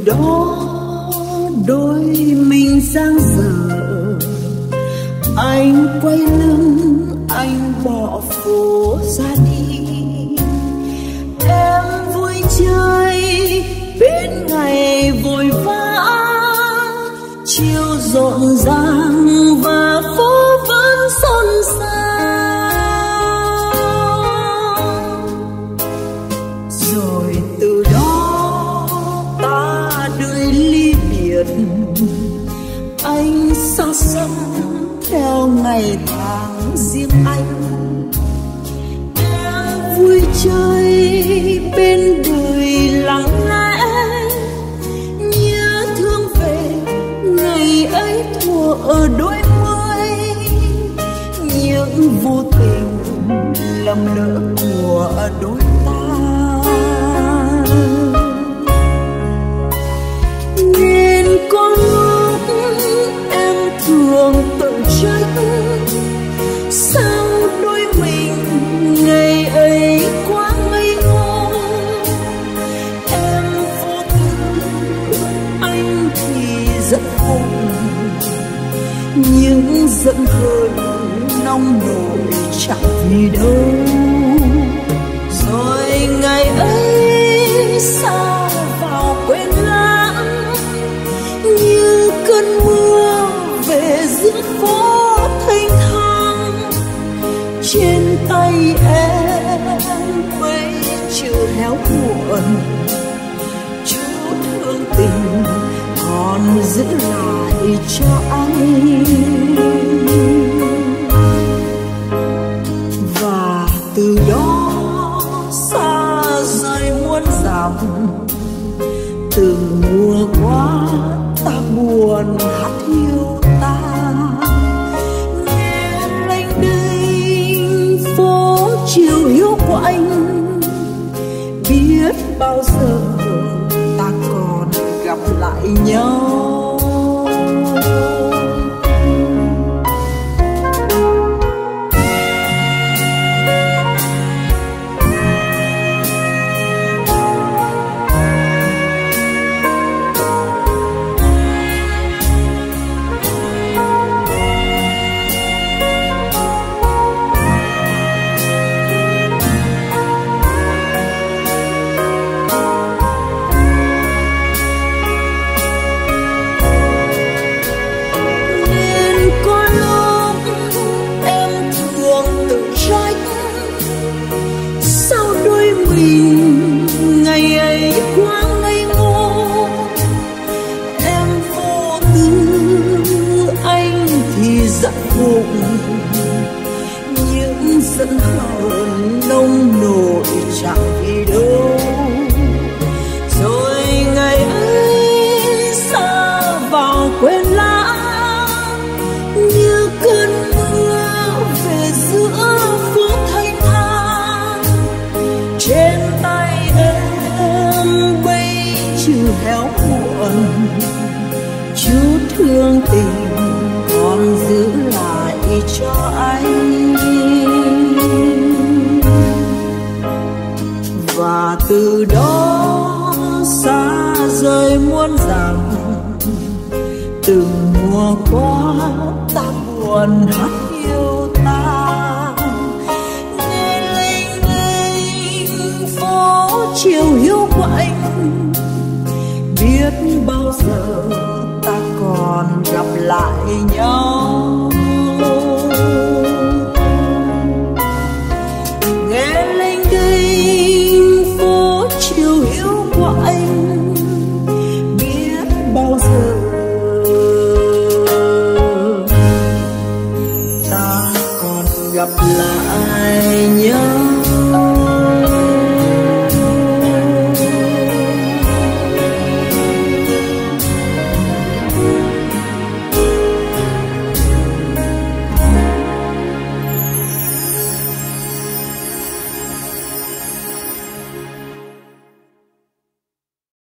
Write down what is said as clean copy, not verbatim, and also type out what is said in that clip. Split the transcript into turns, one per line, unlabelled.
đó đôi mình giang dở, anh quay lưng anh bỏ phố ra đi. Em vui chơi bên ngày vội vã, chiều rộn ràng và phố vẫn xôn xao. Rồi từ đó ta đợi ly biệt, anh xa xăm theo ngày tháng riêng anh. Em vui chơi bên đời lặng lẽ, nhớ thương về ngày ấy thuở ở đôi mươi, những vô tình lầm lỡ của đôi ta. Nên có lúc em thường tự trách, sao đôi mình ngày ấy quá ngây ngô. Em vô tư, anh thì rất buồn, những giận hờn nóng nổi chẳng vì đâu. Rồi ngày ấy sao vào quên lãng, như cơn mưa về giữa phố thanh thang. Trên tay em mấy chữ héo muộn, chút thương tình còn giữ lại cho anh. Và từ đó xa rời muôn dặm, từng mùa qua ta buồn hát hiu ta. Nghe lênh đênh phố chiều hiu quạnh, biết bao giờ ta còn gặp lại nhau. Ngày ấy quá ngây ngô, em vô tư, anh thì giận hờn, những giận hờn nông nổi chẳng vì đâu. Rồi ngày ấy xa vào quên lãng, như cơn mưa về giữa phố thanh thang. Trên tay em bây chữ héo muộn, chút thương tình còn giữ lại cho anh. Và từ đó xa rời muôn dặm, từng mùa qua ta buồn hát yêu ta. Nghe lênh đênh phố chiều hiu quạnh, biết bao giờ ta còn gặp lại nhau.